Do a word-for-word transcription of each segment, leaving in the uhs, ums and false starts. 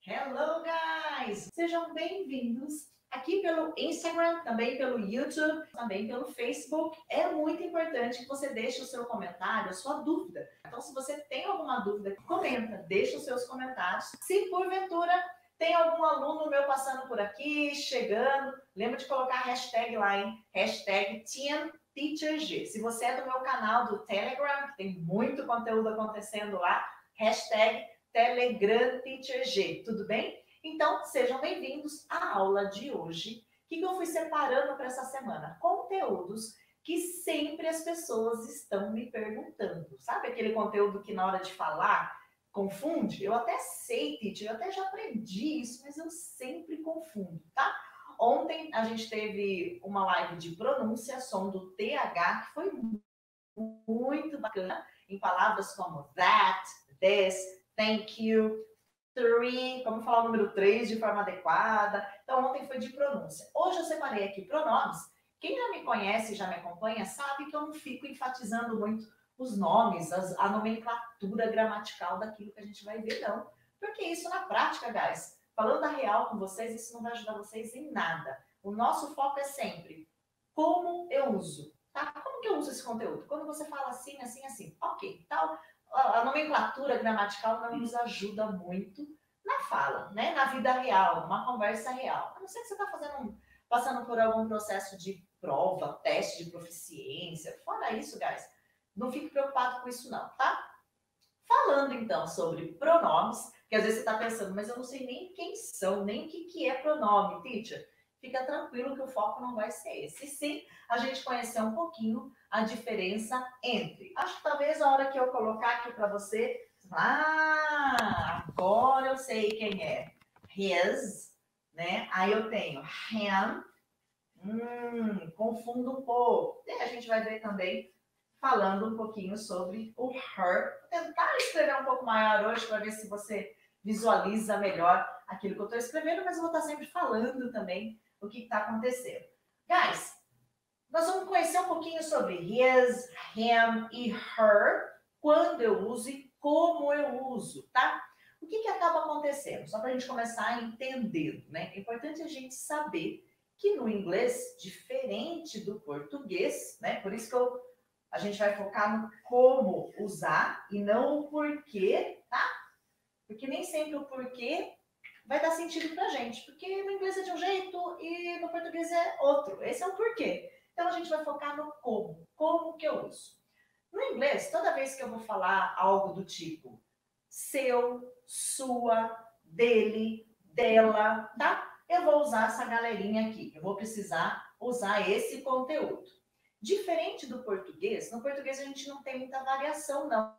Hello, guys! Sejam bem-vindos aqui pelo Instagram, também pelo YouTube, também pelo Facebook. É muito importante que você deixe o seu comentário, a sua dúvida. Então, se você tem alguma dúvida, comenta, deixa os seus comentários. Se porventura tem algum aluno meu passando por aqui, chegando, lembra de colocar a hashtag lá, hein? Hashtag TeamTeacherG. Se você é do meu canal do Telegram, que tem muito conteúdo acontecendo lá, hashtag Telegram Teacher G, tudo bem? Então, sejam bem-vindos à aula de hoje. O que eu fui separando para essa semana? Conteúdos que sempre as pessoas estão me perguntando. Sabe aquele conteúdo que na hora de falar confunde? Eu até sei, teacher, eu até já aprendi isso, mas eu sempre confundo, tá? Ontem a gente teve uma live de pronúncia, som do T H, que foi muito bacana, em palavras como that, this, thank you, three, como falar o número três de forma adequada. Então, ontem foi de pronúncia. Hoje eu separei aqui pronomes. Quem já me conhece, já me acompanha, sabe que eu não fico enfatizando muito os nomes, as, a nomenclatura gramatical daquilo que a gente vai ver, não. Porque isso na prática, guys, falando a real com vocês, isso não vai ajudar vocês em nada. O nosso foco é sempre como eu uso, tá? Como que eu uso esse conteúdo? Quando você fala assim, assim, assim, ok, tal, a nomenclatura gramatical não nos ajuda muito na fala, né? Na vida real, numa conversa real. A não ser que você está fazendo, passando por algum processo de prova, teste de proficiência. Fora isso, guys, não fique preocupado com isso não, tá? Falando então sobre pronomes, que às vezes você está pensando, mas eu não sei nem quem são, nem o que, que é pronome, teacher. Fica tranquilo que o foco não vai ser esse. E sim, a gente conhecer um pouquinho a diferença entre. Acho que talvez a hora que eu colocar aqui para você, ah, agora eu sei quem é. His, né? Aí eu tenho him, hum, confundo um pouco. E a gente vai ver também falando um pouquinho sobre o her. Vou tentar escrever um pouco maior hoje para ver se você visualiza melhor aquilo que eu estou escrevendo, mas eu vou estar sempre falando também o que está acontecendo. Guys, nós vamos conhecer um pouquinho sobre his, him e her, quando eu uso e como eu uso, tá? O que, que acaba acontecendo? Só para a gente começar a entender, né? É importante a gente saber que no inglês, diferente do português, né? Por isso que eu, a gente vai focar no como usar e não o porquê, tá? Porque nem sempre o porquê vai dar sentido pra gente. Porque no inglês é de um jeito e no português é outro. Esse é o porquê. Então, a gente vai focar no como. Como que eu uso. No inglês, toda vez que eu vou falar algo do tipo seu, sua, dele, dela, tá? Eu vou usar essa galerinha aqui. Eu vou precisar usar esse conteúdo. Diferente do português, no português a gente não tem muita variação, não.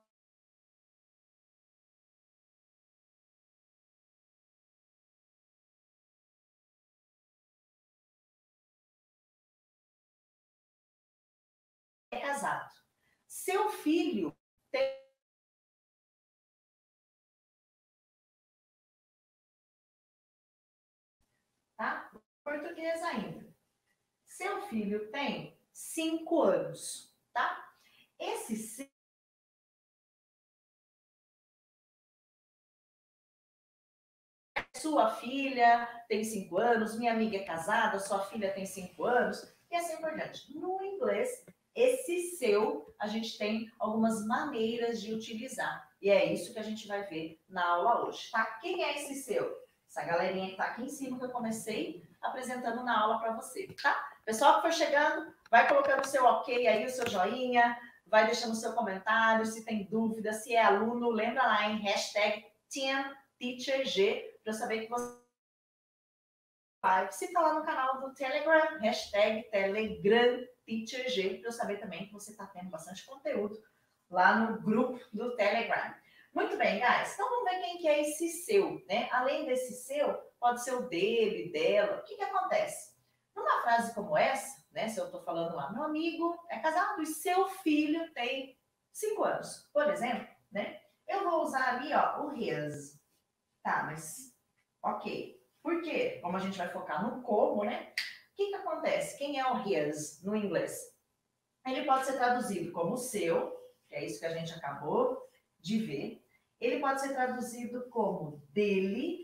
É casado. Seu filho tem... Tá? Português ainda. Seu filho tem cinco anos, tá? Esse sua filha tem cinco anos, minha amiga é casada, sua filha tem cinco anos, e assim por diante. No inglês, esse seu, a gente tem algumas maneiras de utilizar. E é isso que a gente vai ver na aula hoje, tá? Quem é esse seu? Essa galerinha que tá aqui em cima que eu comecei apresentando na aula para você, tá? Pessoal que for chegando, vai colocando o seu ok aí, o seu joinha, vai deixando o seu comentário, se tem dúvida, se é aluno, lembra lá em hashtag TeamTeacherG, para eu saber que você vai. Se está lá no canal do Telegram, hashtag TelegramTeacherG, para eu saber também que você está tendo bastante conteúdo lá no grupo do Telegram. Muito bem, guys. Então vamos ver quem que é esse seu, né? Além desse seu, pode ser o dele, dela. O que que acontece? Numa frase como essa, né? Se eu estou falando lá, meu amigo é casado e seu filho tem cinco anos, por exemplo, né? Eu vou usar ali, ó, o his. Tá, mas ok. Por quê? Como a gente vai focar no como, né? O que que acontece? Quem é o his no inglês? Ele pode ser traduzido como seu, que é isso que a gente acabou de ver. Ele pode ser traduzido como dele,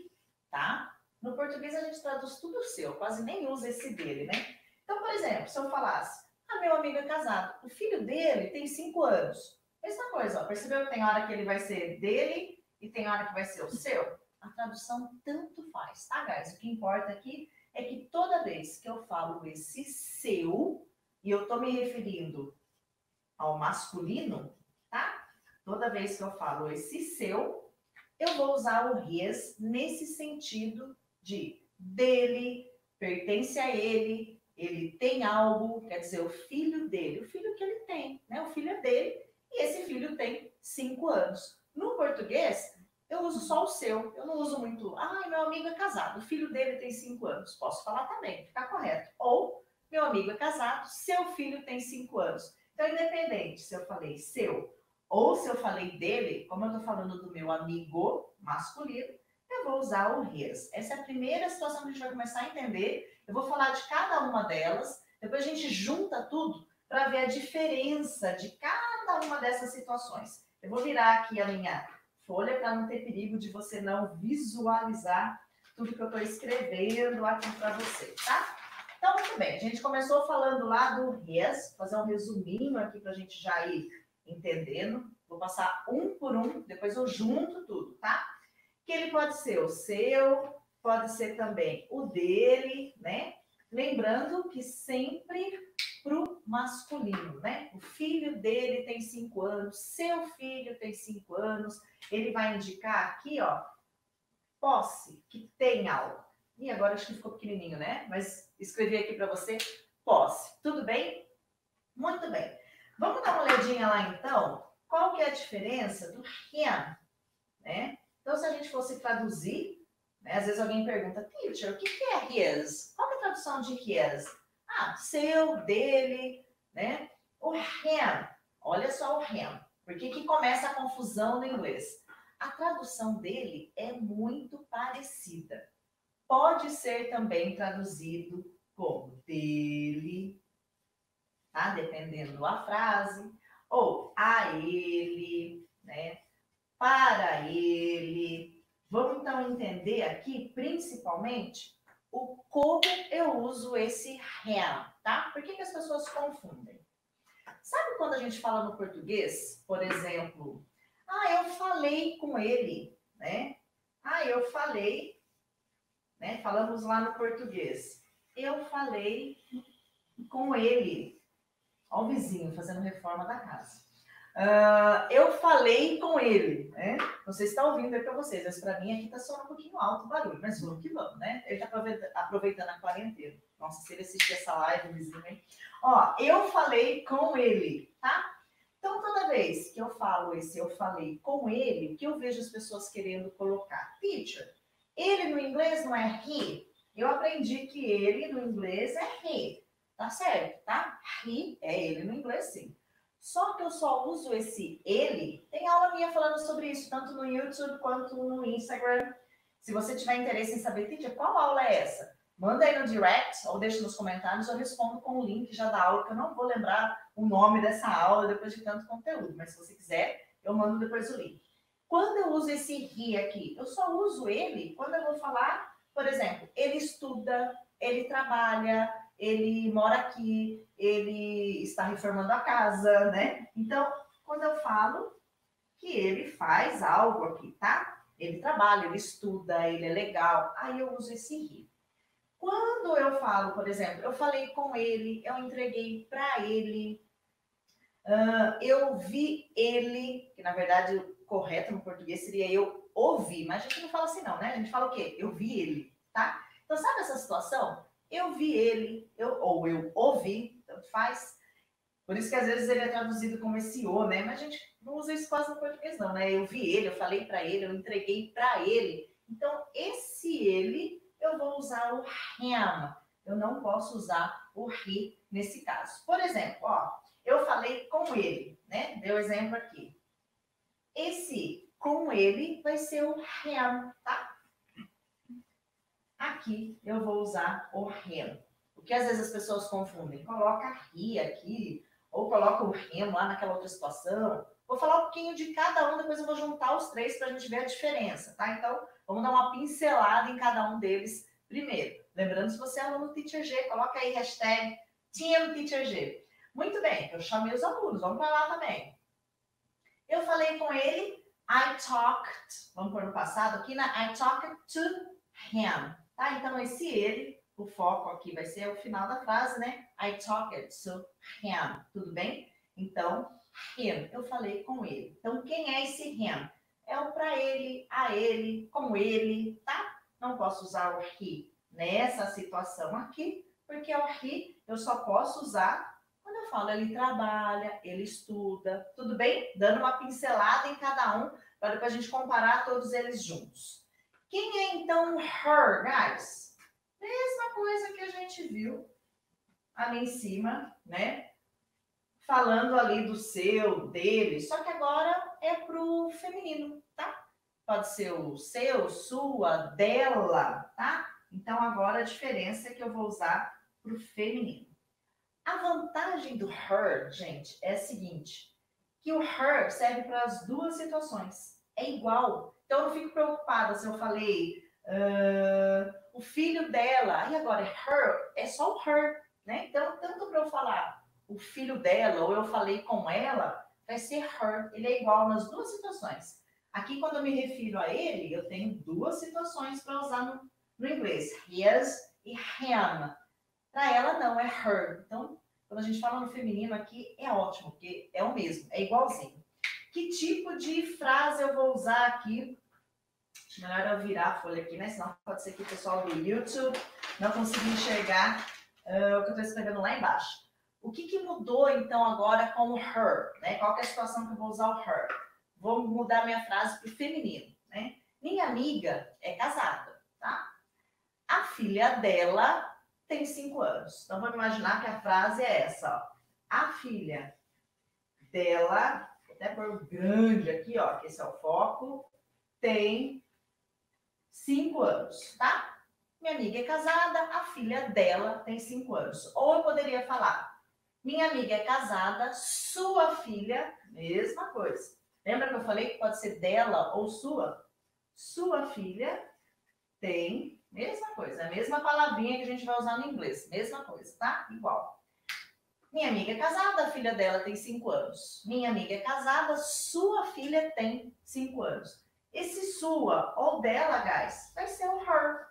tá? No português a gente traduz tudo seu, quase nem usa esse dele, né? Então, por exemplo, se eu falasse, ah, meu amigo é casado, o filho dele tem cinco anos. Mesma coisa, ó, percebeu que tem hora que ele vai ser dele e tem hora que vai ser o seu? A tradução tanto faz, tá, guys? O que importa aqui é que toda vez que eu falo esse seu, e eu tô me referindo ao masculino, tá? Toda vez que eu falo esse seu, eu vou usar o his nesse sentido de dele, pertence a ele, ele tem algo, quer dizer, o filho dele, o filho que ele tem, né? O filho é dele e esse filho tem cinco anos. No português, eu uso só o seu, eu não uso muito, ah, meu amigo é casado, o filho dele tem cinco anos. Posso falar também, ficar correto. Ou, meu amigo é casado, seu filho tem cinco anos. Então, independente se eu falei seu ou se eu falei dele, como eu estou falando do meu amigo masculino, eu vou usar o his. Essa é a primeira situação que a gente vai começar a entender. Eu vou falar de cada uma delas, depois a gente junta tudo para ver a diferença de cada uma dessas situações. Eu vou virar aqui a minha folha para não ter perigo de você não visualizar tudo que eu estou escrevendo aqui para você, tá? Então, muito bem, a gente começou falando lá do his, fazer um resuminho aqui para a gente já ir entendendo. Vou passar um por um, depois eu junto tudo, tá? Que ele pode ser o seu, pode ser também o dele, né? Lembrando que sempre pro masculino, né? O filho dele tem cinco anos, seu filho tem cinco anos, ele vai indicar aqui, ó, posse, que tem algo. E agora acho que ficou pequenininho, né? Mas escrevi aqui para você, posse. Tudo bem? Muito bem. Vamos dar uma olhadinha lá, então, qual que é a diferença do him, né? Então, se a gente fosse traduzir, né? Às vezes alguém pergunta, teacher, o que que é his? Qual que é a tradução de his? Ah, seu, dele, né? O him, olha só o him. Por que que começa a confusão no inglês? A tradução dele é muito parecida. Pode ser também traduzido como dele, tá? Dependendo da frase, ou a ele, né? Para ele. Vamos então entender aqui, principalmente, o como eu uso esse him, tá? Por que que as pessoas confundem? Sabe quando a gente fala no português, por exemplo, ah, eu falei com ele, né? Ah, eu falei, né? Falamos lá no português. Eu falei com ele. Olha o vizinho fazendo reforma da casa. Uh, eu falei com ele, né? Não sei se está ouvindo aí para vocês, mas para mim aqui está só um pouquinho alto o barulho, mas vamos que vamos, né? Ele está aproveitando a quarentena. Nossa, se ele assistir essa live, o vizinho, hein? Ó, eu falei com ele, tá? Então, toda vez que eu falo esse eu falei com ele, o que eu vejo as pessoas querendo colocar? Teacher, ele no inglês não é he? Eu aprendi que ele no inglês é he, tá certo, tá? He é ele no inglês, sim. Só que eu só uso esse ele, tem aula minha falando sobre isso, tanto no YouTube quanto no Instagram. Se você tiver interesse em saber, teacher, qual aula é essa? Manda aí no direct ou deixa nos comentários, eu respondo com o link já da aula, que eu não vou lembrar o nome dessa aula depois de tanto conteúdo, mas se você quiser, eu mando depois o link. Quando eu uso esse he aqui, eu só uso ele quando eu vou falar, por exemplo, ele estuda, ele trabalha, ele mora aqui, ele está reformando a casa, né? Então, quando eu falo que ele faz algo aqui, tá? Ele trabalha, ele estuda, ele é legal, aí eu uso esse he. Quando eu falo, por exemplo, eu falei com ele, eu entreguei para ele, uh, eu vi ele, que na verdade o correto no português seria eu ouvi, mas a gente não fala assim não, né? A gente fala o quê? Eu vi ele, tá? Então, sabe essa situação? Eu vi ele, eu, ou eu ouvi, tanto faz. Por isso que às vezes ele é traduzido como esse o, né? Mas a gente não usa isso quase no português não, né? Eu vi ele, eu falei para ele, eu entreguei para ele. Então, esse ele, eu vou usar o him. Eu não posso usar o he nesse caso. Por exemplo, ó, eu falei com ele, né? Deu exemplo aqui. Esse com ele vai ser o him, tá? Aqui eu vou usar o him. O que às vezes as pessoas confundem. Coloca he aqui, ou coloca o him lá naquela outra situação. Vou falar um pouquinho de cada um, depois eu vou juntar os três para a gente ver a diferença, tá? Então, Vamos dar uma pincelada em cada um deles primeiro. Lembrando, se você é aluno do Teacher G, coloca aí hashtag Team Teacher G. Muito bem, eu chamei os alunos, vamos para lá também. Eu falei com ele, I talked, vamos pôr no passado aqui, na I talked to him, tá? Então, esse ele, o foco aqui vai ser o final da frase, né? I talked to him, tudo bem? Então, him, eu falei com ele. Então, quem é esse him? É o para ele, a ele, com ele, tá? Não posso usar o he nessa situação aqui, porque o he eu só posso usar quando eu falo ele trabalha, ele estuda, tudo bem? Dando uma pincelada em cada um, para depois a gente comparar todos eles juntos. Quem é então her, guys? Mesma coisa que a gente viu ali em cima, né? Falando ali do seu, dele, só que agora é pro feminino, tá? Pode ser o seu, sua, dela, tá? Então agora a diferença é que eu vou usar pro feminino. A vantagem do her, gente, é a seguinte, que o her serve para as duas situações. É igual. Então eu não fico preocupada se eu falei uh, o filho dela, e agora her, é só o her, né? Então, tanto para eu falar o filho dela ou eu falei com ela, vai ser her. Ele é igual nas duas situações. Aqui, quando eu me refiro a ele, eu tenho duas situações para usar no, no inglês. His e him. Para ela, não, é her. Então, quando a gente fala no feminino aqui, é ótimo, porque é o mesmo, é igualzinho. Que tipo de frase eu vou usar aqui? Acho melhor eu virar a folha aqui, né? Senão pode ser que o pessoal do YouTube não consiga enxergar uh, o que eu estou escrevendo lá embaixo. O que, que mudou, então, agora com o her? Né? Qual que é a situação que eu vou usar o her? Vou mudar minha frase para o feminino, né? Minha amiga é casada, tá? A filha dela tem cinco anos. Então, vamos imaginar que a frase é essa, ó. A filha dela, vou até pôr grande aqui, ó, que esse é o foco, tem cinco anos, tá? Minha amiga é casada, a filha dela tem cinco anos. Ou eu poderia falar, minha amiga é casada, sua filha, mesma coisa. Lembra que eu falei que pode ser dela ou sua? Sua filha tem, mesma coisa, a mesma palavrinha que a gente vai usar no inglês, mesma coisa, tá? Igual. Minha amiga é casada, a filha dela tem cinco anos. Minha amiga é casada, sua filha tem cinco anos. Esse sua ou dela, guys, vai ser o her,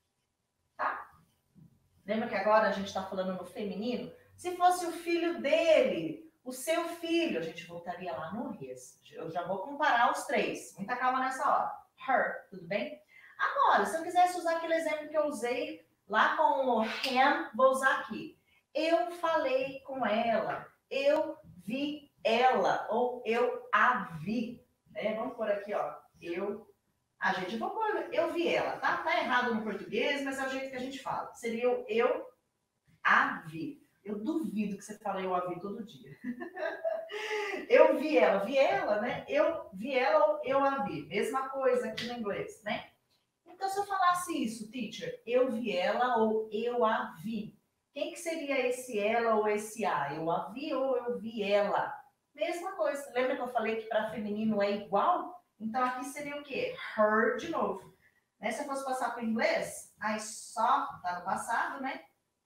tá? Lembra que agora a gente tá falando no feminino? Se fosse o filho dele, o seu filho, a gente voltaria lá no his. Eu já vou comparar os três. Muita calma nessa hora. Her, tudo bem? Agora, se eu quisesse usar aquele exemplo que eu usei lá com o him, vou usar aqui. Eu falei com ela, eu vi ela, ou eu a vi. Né? Vamos por aqui, ó. Eu, a gente, vou pôr, eu vi ela, tá? Tá errado no português, mas é o jeito que a gente fala. Seria o eu a vi. Eu duvido que você fale eu a vi todo dia. Eu vi ela, vi ela, né? Eu vi ela ou eu a vi. Mesma coisa aqui no inglês, né? Então, se eu falasse isso, teacher, eu vi ela ou eu a vi. Quem que seria esse ela ou esse a? Eu a vi ou eu vi ela? Mesma coisa. Lembra que eu falei que para feminino é igual? Então, aqui seria o quê? Her de novo. Né? Se eu fosse passar para o inglês, I saw, tá no passado, né?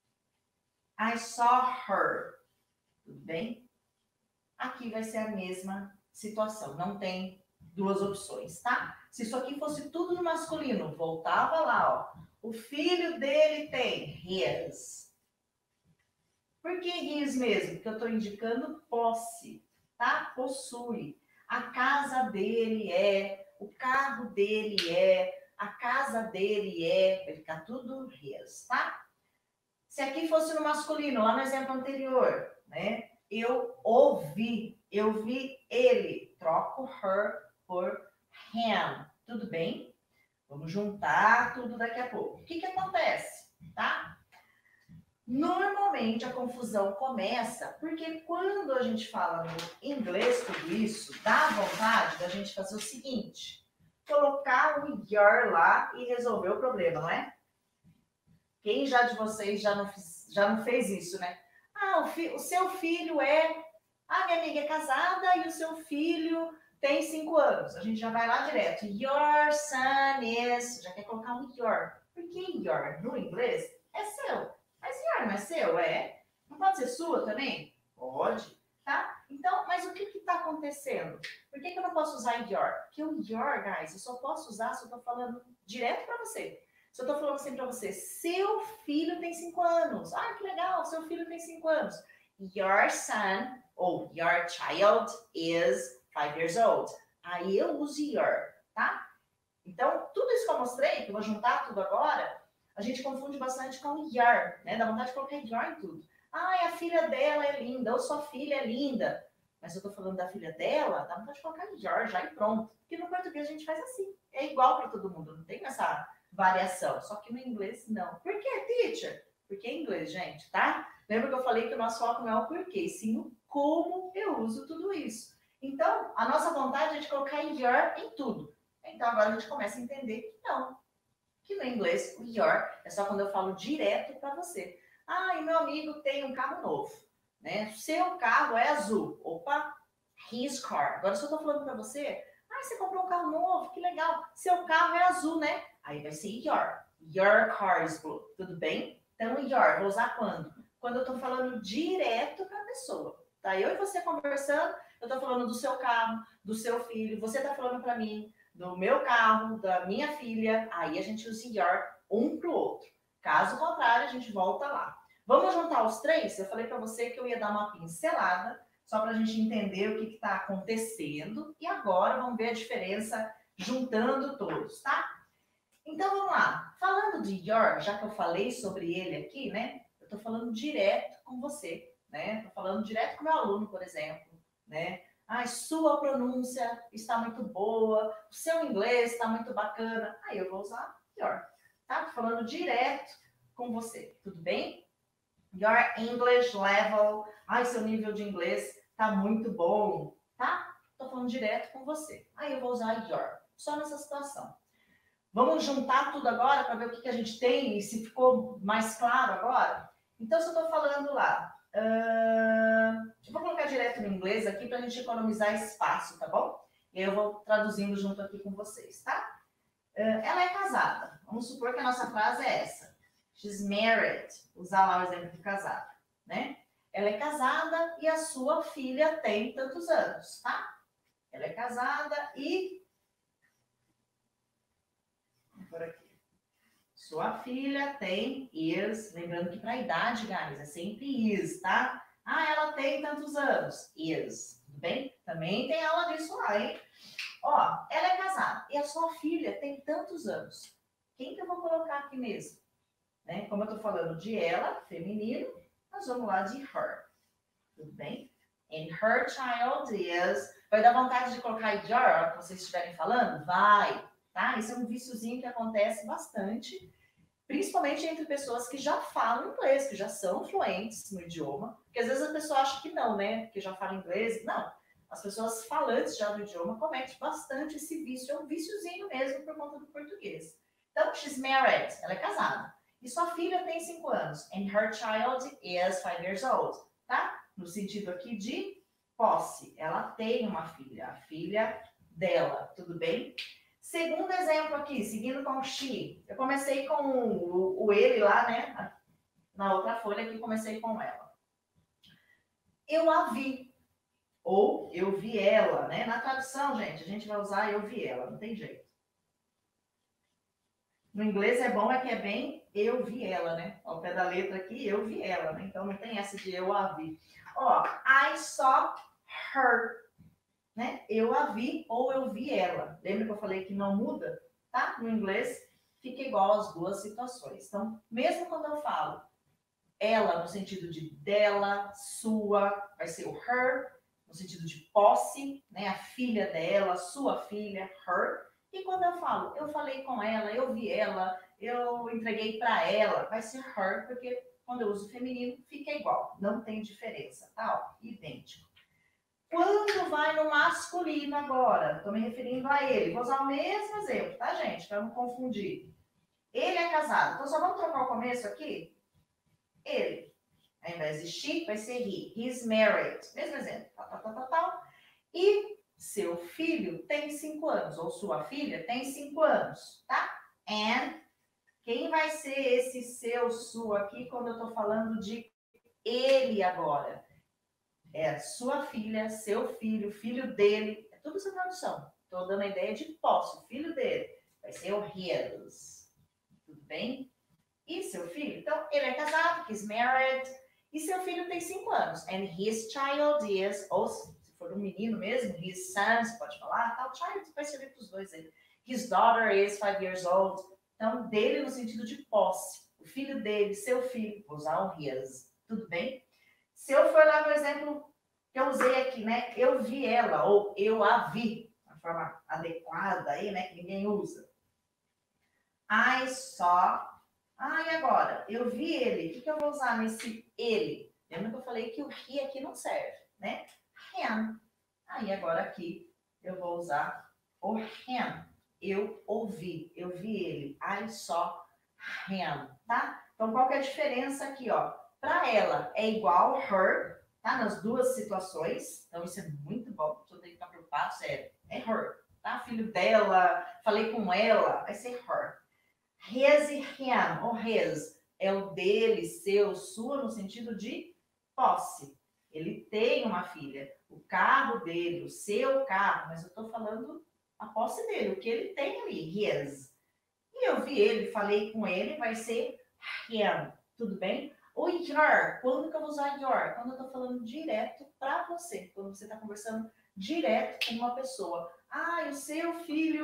I saw her. Tudo bem? Aqui vai ser a mesma situação. Não tem duas opções, tá? Se isso aqui fosse tudo no masculino, voltava lá, ó. O filho dele tem his. Por que his mesmo? Porque eu estou indicando posse, tá? Possui. A casa dele é, o carro dele é, a casa dele é, vai ficar tudo his, tá? Se aqui fosse no masculino, lá no exemplo anterior, né? Eu ouvi, eu vi ele. Troco her por him. Tudo bem? Vamos juntar tudo daqui a pouco. O que que acontece, tá? Normalmente a confusão começa porque quando a gente fala no inglês tudo isso, dá vontade da gente fazer o seguinte, colocar o your lá e resolver o problema, não é? Quem já de vocês já não, fiz, já não fez isso, né? Ah, o, fi, o seu filho é... Ah, minha amiga é casada e o seu filho tem cinco anos. A gente já vai lá direto. Your son is... Já quer colocar um your. Por que your? No inglês é seu. Mas your não é seu? É. Não pode ser sua também? Pode. Tá? Então, mas o que está acontecendo? Por que, que eu não posso usar your? Porque o your, guys, eu só posso usar se eu estou falando direto para você. Se eu estou falando assim para você, seu filho tem cinco anos. Ah, que legal, seu filho tem cinco anos. Your son, ou your child is five years old. Aí eu uso your, tá? Então, tudo isso que eu mostrei, que eu vou juntar tudo agora, a gente confunde bastante com your, né? Dá vontade de colocar your em tudo. Ah, a filha dela é linda, ou sua filha é linda. Mas eu tô falando da filha dela, dá vontade de colocar your já e pronto. Porque no português a gente faz assim. É igual para todo mundo, não tem essa variação. Só que no inglês, não. Por que, teacher? Porque é inglês, gente, tá? Lembra que eu falei que o nosso foco não é o porquê, sim o como eu uso tudo isso. Então, a nossa vontade é de colocar your em tudo. Então, agora a gente começa a entender que não. Que no inglês, o your é só quando eu falo direto para você. Ah, e meu amigo tem um carro novo, né? Seu carro é azul. Opa, his car. Agora, se eu estou falando para você, ah, você comprou um carro novo, que legal. Seu carro é azul, né? Aí vai ser your. Your car is blue. Tudo bem? Então, your, vou usar quando? Quando eu estou falando direto para a pessoa. Tá? Eu e você conversando, eu estou falando do seu carro, do seu filho, você está falando para mim do meu carro, da minha filha. Aí a gente usa your um para o outro. Caso contrário, a gente volta lá. Vamos juntar os três? Eu falei para você que eu ia dar uma pincelada, só para a gente entender o que está acontecendo. E agora vamos ver a diferença juntando todos, tá? Então vamos lá. Falando de your, já que eu falei sobre ele aqui, né? Eu estou falando direto com você, né? Estou falando direto com meu aluno, por exemplo, né? Ah, sua pronúncia está muito boa, o seu inglês está muito bacana. Aí eu vou usar your, tá? Tô falando direto com você, tudo bem? Your English level. Ai, seu nível de inglês tá muito bom, tá? Tô falando direto com você. Aí eu vou usar your, só nessa situação. Vamos juntar tudo agora para ver o que, que a gente tem e se ficou mais claro agora? Então, se eu tô falando lá, uh, eu vou colocar direto no inglês aqui para a gente economizar espaço, tá bom? E aí eu vou traduzindo junto aqui com vocês, tá? Uh, ela é casada. Vamos supor que a nossa frase é essa. She's married. Usar lá o exemplo de casado, né? Ela é casada e a sua filha tem tantos anos, tá? Ela é casada e... Por aqui. Sua filha tem is. Lembrando que para a idade, guys, é sempre is, tá? Ah, ela tem tantos anos. Is. Tudo bem? Também tem aula disso lá, hein? Ó, ela é casada e a sua filha tem tantos anos. Quem que eu vou colocar aqui mesmo? Né? Como eu tô falando de ela, feminino, nós vamos lá de her. Tudo bem? And her child is... Vai dar vontade de colocar your, que vocês estiverem falando? Vai, tá? Isso é um viciozinho que acontece bastante, principalmente entre pessoas que já falam inglês, que já são fluentes no idioma, porque às vezes a pessoa acha que não, né? Que já fala inglês. Não. As pessoas falantes já do idioma cometem bastante esse vício. É um viciozinho mesmo por conta do português. Então, she's married. Ela é casada. E sua filha tem cinco anos. And her child is five years old. Tá? No sentido aqui de posse. Ela tem uma filha. A filha dela. Tudo bem? Segundo exemplo aqui, seguindo com o she. Eu comecei com o, o ele lá, né? Na outra folha aqui, comecei com ela. Eu a vi. Ou eu vi ela, né? Na tradução, gente, a gente vai usar eu vi ela. Não tem jeito. No inglês é bom, é que é bem eu vi ela, né? Ao pé da letra aqui, eu vi ela, né? Então não tem essa de eu a vi. Ó, I saw her, né? Eu a vi ou eu vi ela. Lembra que eu falei que não muda? Tá? No inglês fica igual as duas situações. Então, mesmo quando eu falo ela no sentido de dela, sua, vai ser o her, no sentido de posse, né? A filha dela, sua filha, her. E quando eu falo, eu falei com ela, eu vi ela, eu entreguei para ela, vai ser her, porque quando eu uso feminino fica igual, não tem diferença, tá? Ó, idêntico. Quando vai no masculino agora, estou me referindo a ele, vou usar o mesmo exemplo, tá, gente? Para não confundir. Ele é casado, então só vamos trocar o começo aqui? Ele. Ao invés de she, vai ser he. He's married. Mesmo exemplo. Tal, tal, tal, tal, tal. E seu filho tem cinco anos, ou sua filha tem cinco anos, tá? And quem vai ser esse seu, sua aqui, quando eu tô falando de ele agora? É sua filha, seu filho, filho dele, é tudo essa tradução. Tô dando a ideia de posse, filho dele. Vai ser o his. Tudo bem? E seu filho? Então, ele é casado, he's married. E seu filho tem cinco anos. And his child is, ou se for um menino mesmo, his son, você pode falar, tal, child, vai servir para os dois aí. His daughter is five years old. Então, dele no sentido de posse. O filho dele, seu filho, vou usar o his. Tudo bem? Se eu for lá no exemplo que eu usei aqui, né? Eu vi ela, ou eu a vi, a forma adequada aí, né? Que ninguém usa. I saw. Ah, e agora? Eu vi ele. O que, que eu vou usar nesse ele? Lembra que eu falei que o he aqui não serve, né? Him. Aí agora aqui eu vou usar o him. Eu ouvi, eu vi ele. I saw him, tá? Então, qual que é a diferença aqui, ó? Para ela, é igual her, tá? Nas duas situações. Então, isso é muito bom. Tudo tem que ficar preocupado, sério. É her, tá? Filho dela, falei com ela, vai ser her. His e him, ou his, é o dele, seu, sua, no sentido de posse. Ele tem uma filha. O carro dele, o seu carro, mas eu estou falando a posse dele, o que ele tem ali, his. E eu vi ele, falei com ele, vai ser him, tudo bem? O your, quando que eu vou usar your? Quando eu estou falando direto para você, quando você está conversando direto com uma pessoa. Ah, o seu filho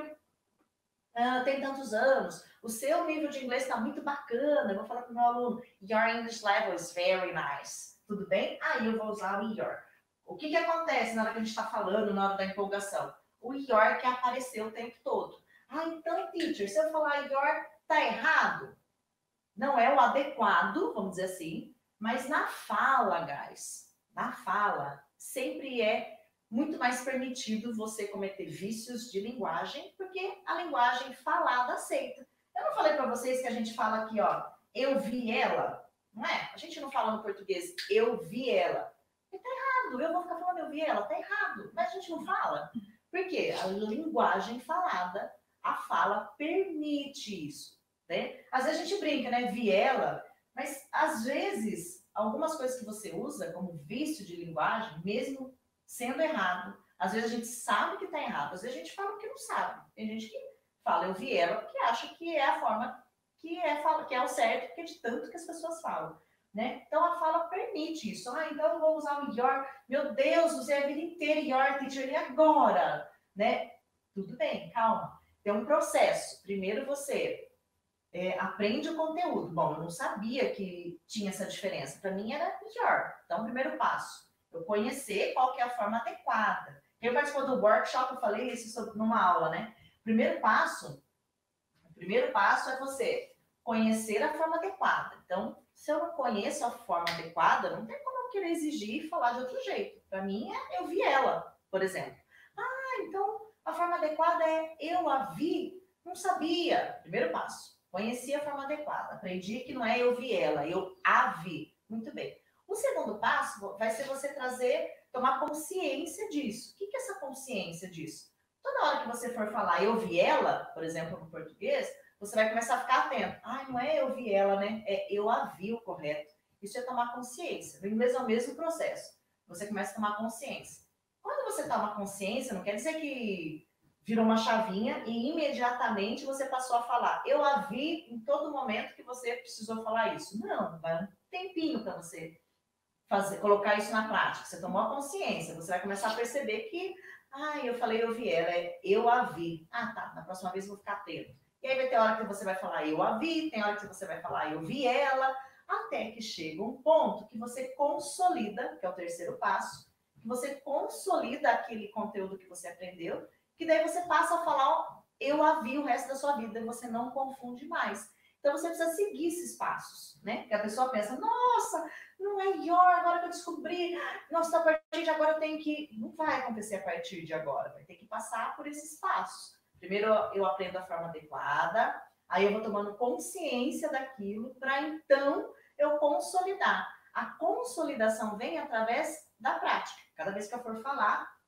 uh, tem tantos anos, o seu nível de inglês está muito bacana, eu vou falar para o meu aluno, your English level is very nice, tudo bem? Aí eu vou usar o your. O que que acontece na hora que a gente está falando, na hora da empolgação? O your que apareceu o tempo todo. Ah, então, teacher, se eu falar your, tá errado? Não é o adequado, vamos dizer assim, mas na fala, guys, na fala, sempre é muito mais permitido você cometer vícios de linguagem, porque a linguagem falada aceita. Eu não falei para vocês que a gente fala aqui, ó, eu vi ela, não é? A gente não fala no português, eu vi ela. E tá errado, eu vou ficar falando eu vi ela, tá errado, mas a gente não fala. Por quê? A linguagem falada, a fala permite isso, né? Às vezes a gente brinca, né? Vi ela, mas às vezes algumas coisas que você usa como vício de linguagem, mesmo sendo errado, às vezes a gente sabe que está errado, às vezes a gente fala que não sabe. Tem gente que fala eu vi ela porque acha que é a forma que é, que é o certo, porque é de tanto que as pessoas falam. Né? Então a fala permite isso. Ah, então eu vou usar o your. Meu Deus, usei a vida inteira your, teacher, e agora? Né? Tudo bem, calma. Tem um processo. Primeiro você é, aprende o conteúdo. Bom, eu não sabia que tinha essa diferença. Para mim era your. Então, primeiro passo. Eu conhecer qual que é a forma adequada. Quem participou do workshop, eu falei isso sobre, numa aula, né? Primeiro passo, o primeiro passo é você conhecer a forma adequada. Então, se eu não conheço a forma adequada, não tem como eu querer exigir e falar de outro jeito. Para mim, é eu vi ela, por exemplo. Ah, então a forma adequada é eu a vi, não sabia. Primeiro passo, conheci a forma adequada. Aprendi que não é eu vi ela, eu a vi. Muito bem. O segundo passo vai ser você trazer, tomar consciência disso. O que é essa consciência disso? Toda hora que você for falar eu vi ela, por exemplo, no português, você vai começar a ficar atento. Ah, não é eu vi ela, né? É eu a vi, o correto. Isso é tomar consciência. No inglês é o mesmo processo. Você começa a tomar consciência. Quando você toma consciência, não quer dizer que virou uma chavinha e imediatamente você passou a falar. Eu a vi em todo momento que você precisou falar isso. Não, vai um tempinho para você fazer, colocar isso na prática. Você tomou a consciência, você vai começar a perceber que, ah, eu falei eu vi ela, é eu a vi. Ah, tá, na próxima vez eu vou ficar atento. E aí vai ter hora que você vai falar eu a vi, tem hora que você vai falar eu vi ela, até que chega um ponto que você consolida, que é o terceiro passo, que você consolida aquele conteúdo que você aprendeu, que daí você passa a falar eu a vi o resto da sua vida, e você não confunde mais. Então você precisa seguir esses passos, né? Que a pessoa pensa, nossa, não é your, agora que eu descobri, nossa, a partir de agora eu tenho que... Não vai acontecer a partir de agora, vai ter que passar por esses passos. Primeiro eu aprendo a forma adequada, aí eu vou tomando consciência daquilo para então eu consolidar. A consolidação vem através da prática. Cada vez que eu for falar,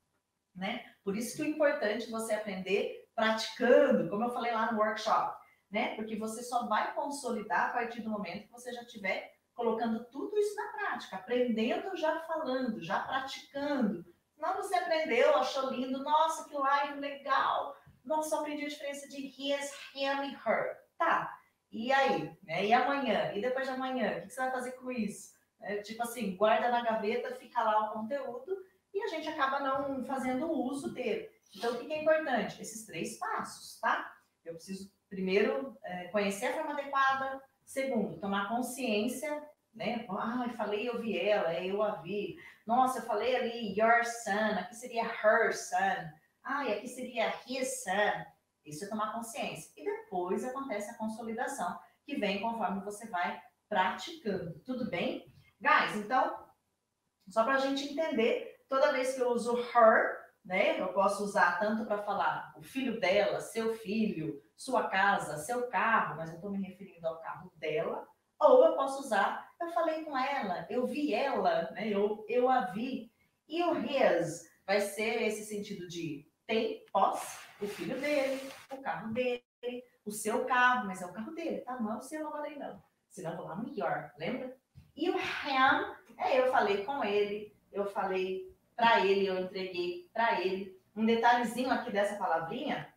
né? Por isso que é importante você aprender praticando, como eu falei lá no workshop, né? Porque você só vai consolidar a partir do momento que você já estiver colocando tudo isso na prática, aprendendo já falando, já praticando. Não você aprendeu, achou lindo, nossa, que live legal, nossa, aprendi a diferença de his, him e her. Tá, e aí? Né? E amanhã? E depois de amanhã? O que você vai fazer com isso? É, tipo assim, guarda na gaveta, fica lá o conteúdo e a gente acaba não fazendo uso dele. Então, o que é importante? Esses três passos, tá? Eu preciso, primeiro, é, conhecer a forma adequada. Segundo, tomar consciência, né? Ah, eu falei, eu vi ela, eu a vi. Nossa, eu falei ali, your son, aqui seria her son. Ah, e aqui seria his son. Isso é tomar consciência. E depois acontece a consolidação, que vem conforme você vai praticando. Tudo bem? Guys, então, só para a gente entender, toda vez que eu uso her, né, eu posso usar tanto para falar o filho dela, seu filho, sua casa, seu carro, mas eu estou me referindo ao carro dela, ou eu posso usar, eu falei com ela, eu vi ela, né, eu, eu a vi. E o his vai ser esse sentido de tem, posse, o filho dele, o carro dele, o seu carro, mas é o carro dele, tá? Não é o seu agora aí não. Senão eu vou lá no your, lembra? E o him, é eu falei com ele, eu falei para ele, eu entreguei para ele. Um detalhezinho aqui dessa palavrinha,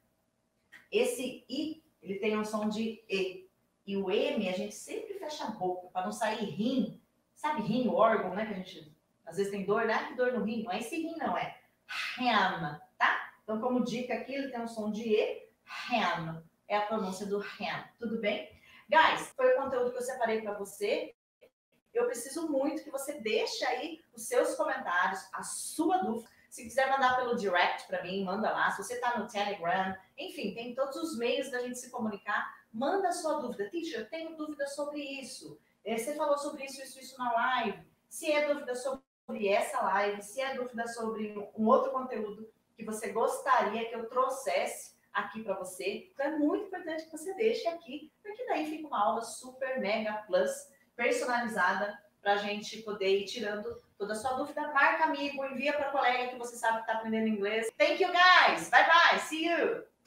esse i, ele tem um som de e. E o M, a gente sempre fecha a boca, para não sair rim. Sabe rim, o órgão, né? Que a gente às vezes tem dor, né? Que dor no rim. Não é esse rim, não, é ham, tá? Então, como dica aqui, ele tem um som de e, ham. É a pronúncia do ham. Tudo bem? Guys, foi o conteúdo que eu separei para você. Eu preciso muito que você deixe aí os seus comentários, a sua dúvida. Se quiser mandar pelo direct para mim, manda lá. Se você está no Telegram, enfim, tem todos os meios da gente se comunicar. Manda a sua dúvida. Teacher, eu tenho dúvida sobre isso. Você falou sobre isso, isso, isso na live. Se é dúvida sobre essa live, se é dúvida sobre um outro conteúdo que você gostaria que eu trouxesse aqui para você, então é muito importante que você deixe aqui, porque daí fica uma aula super mega plus personalizada para a gente poder ir tirando toda a sua dúvida. Marca amigo, envia para colega que você sabe que está aprendendo inglês. Thank you guys. Bye bye. See you.